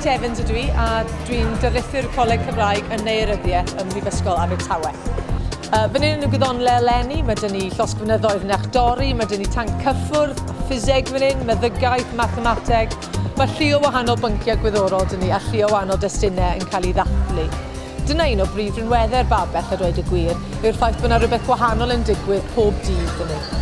Evans ydw I, a dwi'n darlithu'r Coleg Cymraeg yn Neuryddiaeth ym Prifysgol Abertawe. Fan hyn yn y GwyddonLe eleni, mae dyn ni llosgfynyddoedd yn eichdori, mae dyn ni tanc cyffwrdd, ffiseg fan hyn, meddygaeth, mathemateg. Mae llu o wahanol bynciau gwyddorol dyn ni a llu o wahanol destunau yn cael ei ddathlu. Dyna un o brif rhinweddau'r babell a dweud y gwir, yw'r ffaith bod yna rhywbeth gwahanol yn digwydd pob dydd dyn ni.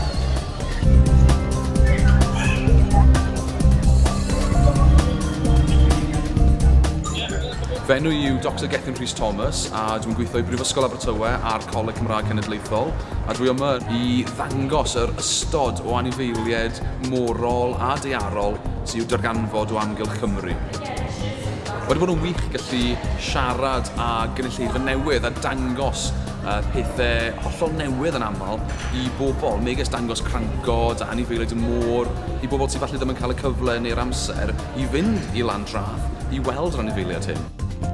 Fy enw yw Dr Rhys Thomas a dwi'n gweithio i Prifysgol Abertawe a'r Coleg Cymraeg Cenedlaethol a dwi yma i ddangos yr ystod o anifeiliaid morol a daearol sydd i'w darganfod o amgylch Cymru. Wedi bod yn wych gallu siarad a gynulleidfa newydd a dangos pethau hollol newydd yn aml i bobl, megis dangos crancod a anifeiliaid y môr, i bobl sydd falle ddim yn cael y cyfle neu'r amser i fynd i lan drath i weld yr anifeiliaid hyn.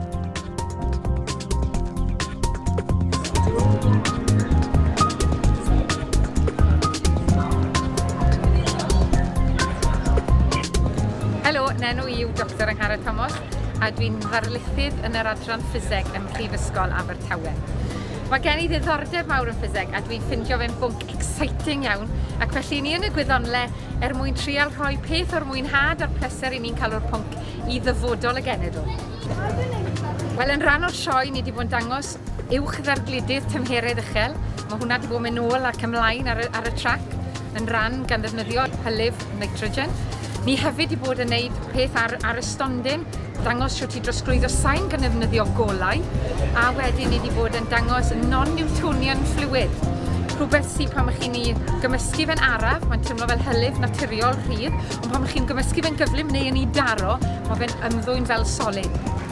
Helo, enw i yw Dr Thomas a dwi'n ddarlithydd yn yr adran ffiseg ym Prifysgol Abertawe. Mae gen i ddiddordeb mawr yn ffiseg a dwi'n ffindio fe'n bwnc exciting iawn ac felly ni yn y GwyddonLe mwyn trial rhoi peth o'r mwynhad a'r pleser i ni'n cael o'r pwnc i ddyfodol y genedl. Wel, yn rhan o'r sioe ni wedi bod yn dangos uwch ddargludydd tymheredd uchel. Mae hwnna wedi bod yn mynd nôl ac ymlaen ar y trac yn rhan gan ddefnyddio hylif nitrogen. Ni hefyd wedi bod yn gwneud peth ar y stondin, dangos sut i drosglwyddo sain gan ddefnyddio golau, a wedyn ni wedi bod yn dangos non-Newtonian fluid. Rhywbeth sydd pan ych chi'n gymysgu fe'n araf, mae'n teimlo fel hylif naturiol rhydd, ond pan ych chi'n gymysgu fe'n gyflym neu yn ei daro, mae fe'n ymddwyn fel solid.